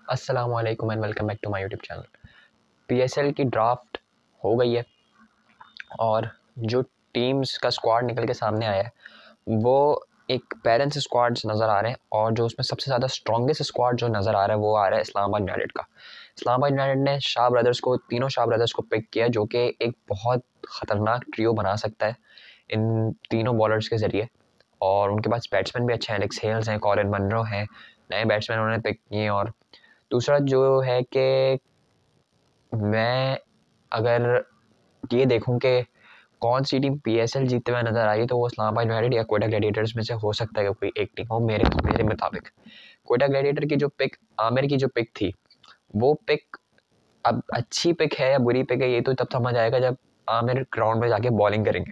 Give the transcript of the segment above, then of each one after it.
अस्सलाम वालेकुम and welcome back to my YouTube channel. PSL की ड्राफ्ट हो गई है और जो टीम्स का स्क्वाड निकल के सामने आया है वो एक पेरेंट्स स्क्वाड्स नज़र आ रहे हैं और जो उसमें सबसे ज़्यादा स्ट्रॉन्गेस्ट स्क्वाड जो नज़र आ रहा है वो आ रहा है इस्लामाबाद यूनाइटेड का। इस्लामाबाद यूनाइटेड ने तीनों शाह ब्रदर्स को पिक किया जो कि एक बहुत ख़तरनाक ट्रियो बना सकता है इन तीनों बॉलर्स के ज़रिए। और उनके पास बैट्समैन भी अच्छे हैं, एलेक्स हेल्स हैं, कॉलिन मनरो हैं, नए बैट्समैन उन्होंने पिक किए। और दूसरा जो है कि मैं अगर ये देखूं कि कौन सी टीम पीएसएल जीतते हुए नजर आई तो वो इस्लामाबाद यूनाइटेड या क्वेटा ग्लैडिएटर्स में से हो सकता है कि कोई एक टीम हो। मेरे मेरे मुताबिक क्वेटा ग्लैडिएटर की जो पिक, आमिर की जो पिक थी, वो पिक अब अच्छी पिक है या बुरी पिक है ये तो तब समझ आएगा जब आमिर ग्राउंड में जाके बॉलिंग करेंगे।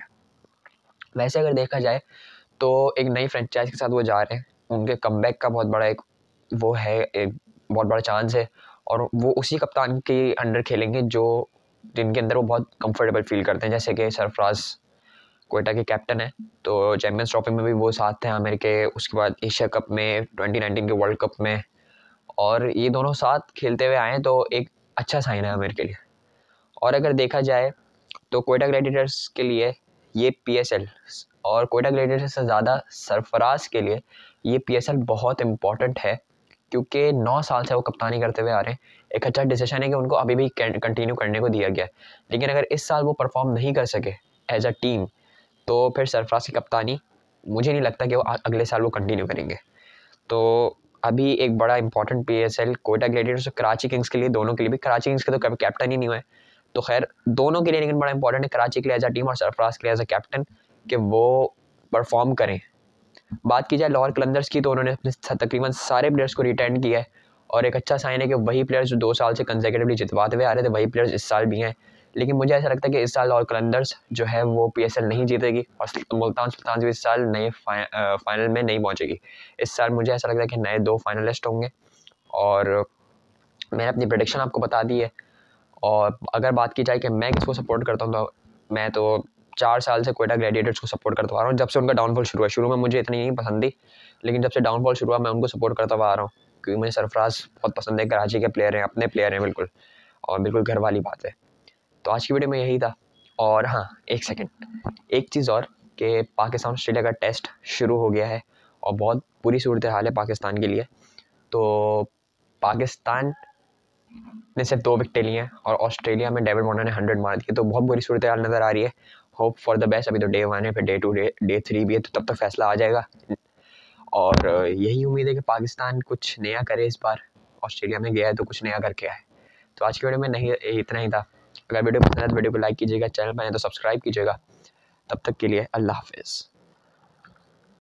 वैसे अगर देखा जाए तो एक नई फ्रेंचाइज के साथ वो जा रहे हैं, उनके कमबैक का बहुत बड़ा एक वो है, एक बहुत बड़ा चांस है। और वो उसी कप्तान के अंडर खेलेंगे जो जिनके अंदर वो बहुत कंफर्टेबल फील करते हैं, जैसे कि सरफराज क्वेटा के कैप्टन है तो चैम्पियंस ट्रॉफी में भी वो साथ थे आमिर के, उसके बाद एशिया कप में, 2019 के वर्ल्ड कप में, और ये दोनों साथ खेलते हुए आए हैं तो एक अच्छा साइन है आमिर के लिए। और अगर देखा जाए तो क्वेटा ग्लैडिएटर्स के लिए ये पीएसएल और क्वेटा ग्लैडिएटर्स से ज़्यादा सरफराज के लिए ये पीएसएल बहुत इम्पॉर्टेंट है क्योंकि 9 साल से वो कप्तानी करते हुए आ रहे हैं। एक अच्छा डिसीजन है कि उनको अभी भी कंटिन्यू करने को दिया गया है, लेकिन अगर इस साल वो परफॉर्म नहीं कर सके एज अ टीम तो फिर सरफराज की कप्तानी मुझे नहीं लगता कि वो अगले साल वो कंटिन्यू करेंगे। तो अभी एक बड़ा इंपॉर्टेंट पीएसएल क्वेटा ग्लैडिएटर्स और कराची किंग्स के लिए, दोनों के लिए भी। कराची किंग्स के तो कभी कैप्टन ही नहीं हुए तो खैर दोनों के लिए, लेकिन बड़ा इंपॉर्टेंट है कराची के लिए एज अ टीम और सरफराज के लिए एज अ कैप्टन कि वो परफॉर्म करें। बात की जाए लाहौर कलंदर्स की तो उन्होंने अपने तकरीबन सारे प्लेयर्स को रिटेन किया है और एक अच्छा साइन है कि वही प्लेयर्स जो 2 साल से कंसेक्यूटिवली जितवाते हुए आ रहे थे वही प्लेयर्स इस साल भी हैं। लेकिन मुझे ऐसा लगता है कि इस साल लाहौर कलंदर्स जो है वो पीएसएल नहीं जीतेगी और मुल्तान सुल्तान भी इस साल नए फाइनल में नहीं पहुंचेगी। इस साल मुझे ऐसा लगता है कि नए 2 फाइनलिस्ट होंगे और मैंने अपनी प्रेडिक्शन आपको बता दी है। और अगर बात की जाए कि मैं किसको सपोर्ट करता हूँ तो मैं तो 4 साल से क्वेटा ग्लैडिएटर्स को सपोर्ट करता आ रहा हूँ, जब से उनका डाउनफॉल शुरू हुआ। शुरू में मुझे इतनी नहीं पसंद थी, लेकिन जब से डाउनफॉल शुरू हुआ मैं उनको सपोर्ट करता हुआ आ रहा हूँ क्योंकि मुझे सरफराज बहुत पसंद है, कराची के प्लेयर हैं, अपने प्लेयर हैं बिल्कुल, और बिल्कुल घर वाली बात है। तो आज की वीडियो में यही था। और हाँ, एक चीज़ और कि पाकिस्तान ऑस्ट्रेलिया का टेस्ट शुरू हो गया है और बहुत बुरी सूरत हाल है पाकिस्तान के लिए। तो पाकिस्तान ने सिर्फ 2 विकेटें ली हैं और ऑस्ट्रेलिया में डेविड वार्नर ने 100 मार दिए, तो बहुत बुरी सूरत हाल नज़र आ रही है। Hope for the best. अभी तो डे 1 है, फिर डे 2, डे 3 भी है, तो तब तक फैसला आ जाएगा। और यही उम्मीद है कि पाकिस्तान कुछ नया करे इस बार। ऑस्ट्रेलिया में गया है तो कुछ नया करके आए। तो आज की वीडियो में नहीं, इतना ही था। अगर वीडियो पसंद है तो वीडियो को लाइक कीजिएगा, चैनल पर आए तो सब्सक्राइब कीजिएगा। तब तक के लिए अल्लाह हाफिज़।